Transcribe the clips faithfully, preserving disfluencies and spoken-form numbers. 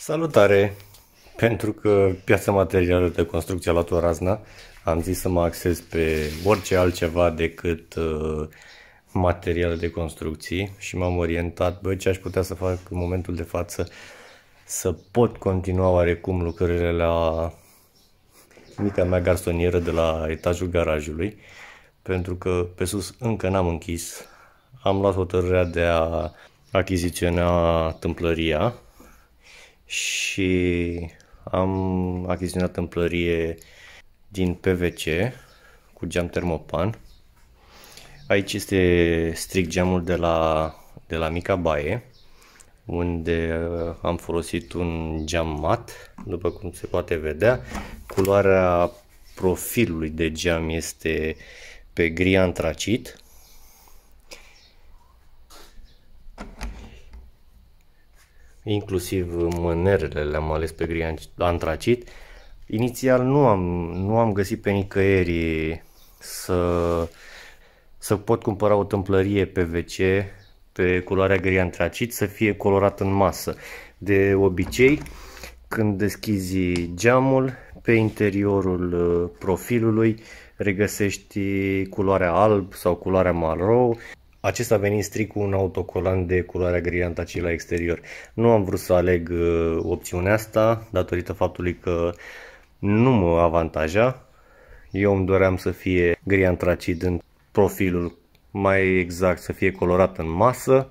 Salutare! Pentru că piața materială de construcție a luat o razna, am zis să mă axez pe orice altceva decât uh, materiale de construcții și m-am orientat, bă, ce aș putea să fac în momentul de față să pot continua oarecum lucrările la mica mea garsonieră de la etajul garajului, pentru că pe sus încă n-am închis. Am luat hotărârea de a achiziționa tâmplăria și am achiziționat tâmplărie din P V C cu geam termopan. Aici este strict geamul de la, de la mica baie, unde am folosit un geam mat, după cum se poate vedea. Culoarea profilului de geam este pe gri antracit. Inclusiv mânerele le-am ales pe gri antracit. Inițial nu am, nu am găsit pe nicăieri să, să pot cumpăra o tâmplărie P V C pe culoarea gri antracit să fie colorat în masă. De obicei, când deschizi geamul, pe interiorul profilului regăsești culoarea alb sau culoarea maro. Acesta venind strict cu un autocolant de culoarea gri antracit la exterior. Nu am vrut să aleg opțiunea asta datorită faptului că nu mă avantaja. Eu îmi doream să fie gri antracit în profilul, mai exact să fie colorat în masă.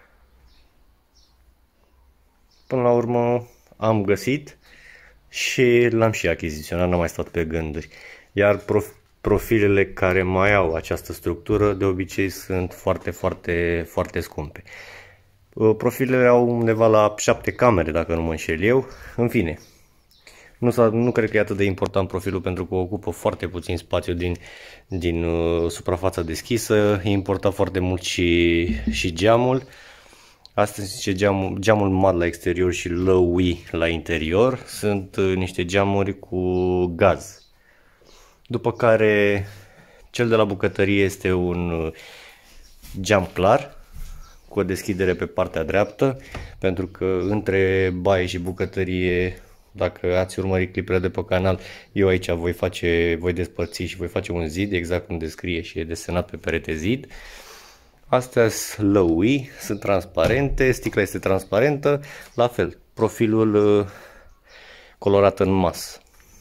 Până la urmă am găsit și l-am și achiziționat, n-am mai stat pe gânduri. Iar prof profilele care mai au această structură de obicei sunt foarte, foarte, foarte scumpe. Profilele au undeva la șapte camere, dacă nu mă înșel eu. În fine, nu, nu cred că e atât de important profilul, pentru că ocupă foarte puțin spațiu din, din uh, suprafața deschisă. E important foarte mult și, și geamul. Asta zice geamul, geamul mat la exterior și lăui la interior. Sunt uh, niște geamuri cu gaz. După care cel de la bucătărie este un geam clar cu o deschidere pe partea dreaptă, pentru că între baie și bucătărie, dacă ați urmărit clipele de pe canal, eu aici voi face, voi despărți și voi face un zid, exact cum descrie și e desenat pe perete zid. Astea sunt lăui, sunt transparente, sticla este transparentă, la fel, profilul colorat în masă.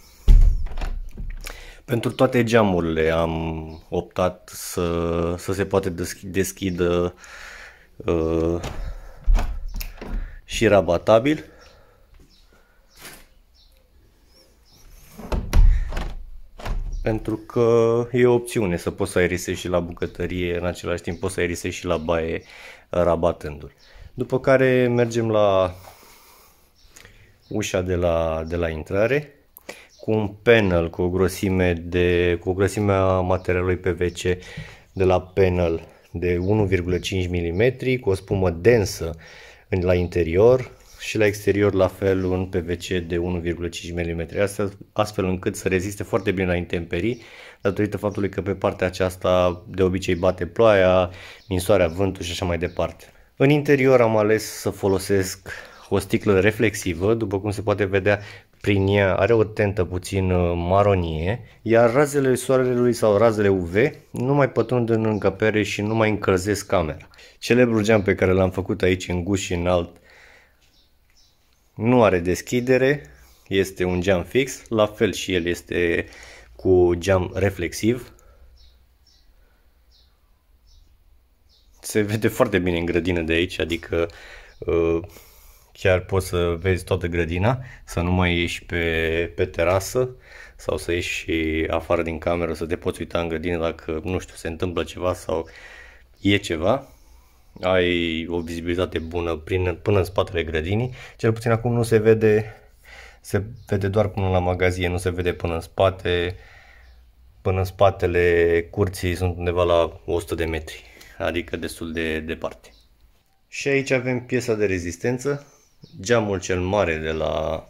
Pentru toate geamurile am optat să, să se poate deschidă uh, și rabatabil. Pentru că e o opțiune să poți să aerisești și la bucătărie, în același timp poți să aerisești și la baie rabatându-l. După care mergem la ușa de la, de la intrare, cu un panel cu o grosime de cu o grosime a materialului P V C de la panel de unu virgulă cinci milimetri, cu o spumă densă la interior și la exterior la fel un P V C de unu virgulă cinci milimetri, astfel, astfel încât să reziste foarte bine la intemperii, datorită faptului că pe partea aceasta de obicei bate ploaia, ninsoarea, vântul și așa mai departe. În interior am ales să folosesc o sticlă reflexivă, după cum se poate vedea prin ea are o tentă puțin maronie, iar razele soarelui sau razele U V nu mai pătrund în încăpere și nu mai încălzesc camera. Celebrul geam pe care l-am făcut aici în gust și înalt nu are deschidere, este un geam fix, la fel și el este cu geam reflexiv. Se vede foarte bine în grădină de aici, adică uh, chiar poți să vezi toată grădina, să nu mai ieși pe, pe terasă sau să ieși și afară din cameră să te poți uita în grădină dacă, nu știu, se întâmplă ceva sau e ceva. Ai o vizibilitate bună prin, până în spatele grădinii. Cel puțin acum nu se vede, se vede doar până la magazie, nu se vede până în spate. Până în spatele curții sunt undeva la o sută de metri, adică destul de departe. Și aici avem piesa de rezistență, geamul cel mare de la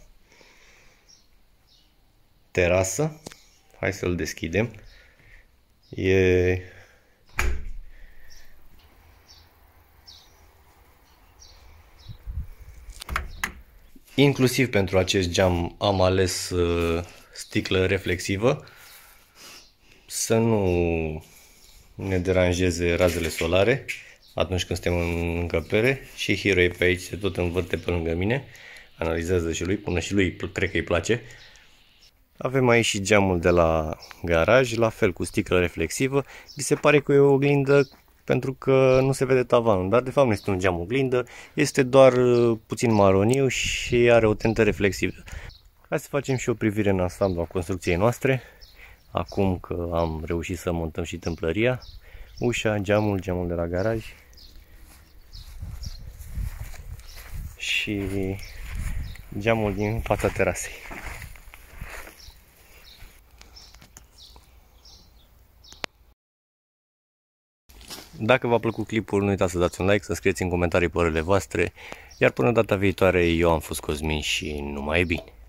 terasă. Hai să-l deschidem. E Inclusiv pentru acest geam am ales uh, sticlă reflexivă, să nu ne deranjeze razele solare atunci când suntem în încăpere. Și Hero e pe aici, se tot învârte pe lângă mine, analizează și lui, până și lui cred că îi place. Avem aici și geamul de la garaj, la fel cu sticlă reflexivă. Vi se pare că e o oglindă pentru că nu se vede tavanul, dar de fapt nu este un geam oglindă, este doar puțin maroniu și are o tentă reflexivă. Hai să facem și o privire în ansamblu a construcției noastre, acum că am reușit să montăm și tâmplăria, ușa, geamul, geamul de la garaj și geamul din fața terasei. Dacă v-a plăcut clipul, nu uitați să dați un like, să scrieți în comentarii părerile voastre, iar până data viitoare eu am fost Cosmin și numai bine!